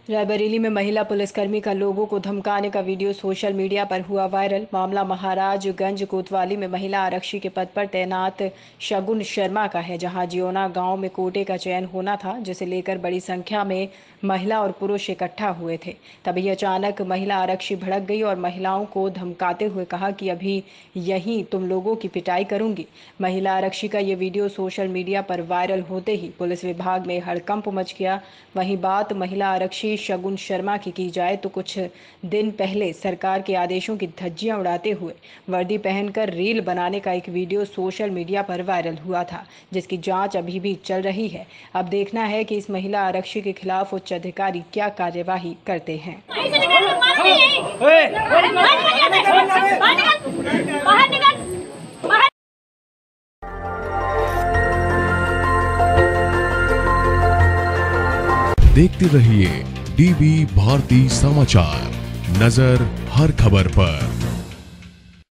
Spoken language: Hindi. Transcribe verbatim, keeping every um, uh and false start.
रायबरेली में महिला पुलिसकर्मी का लोगों को धमकाने का वीडियो सोशल मीडिया पर हुआ वायरल। मामला महाराजगंज कोतवाली में महिला आरक्षी के पद पर तैनात शगुन शर्मा का है, जहां जियोना गांव में कोटे का चयन होना था, जिसे लेकर बड़ी संख्या में महिला और पुरुष इकट्ठा हुए थे। तभी अचानक महिला आरक्षी भड़क गई और महिलाओं को धमकाते हुए कहा कि अभी यहीं तुम लोगों की पिटाई करूंगी। महिला आरक्षी का ये वीडियो सोशल मीडिया पर वायरल होते ही पुलिस विभाग में हड़कंप मच गया। वहीं बात महिला आरक्षी शगुन शर्मा की की जाए तो कुछ दिन पहले सरकार के आदेशों की धज्जियां उड़ाते हुए वर्दी पहनकर रील बनाने का एक वीडियो सोशल मीडिया पर वायरल हुआ था, जिसकी जांच अभी भी चल रही है। अब देखना है कि इस महिला आरक्षी के खिलाफ उच्च अधिकारी क्या कार्यवाही करते हैं। देखते रहिए डीबी भारती समाचार, नजर हर खबर पर।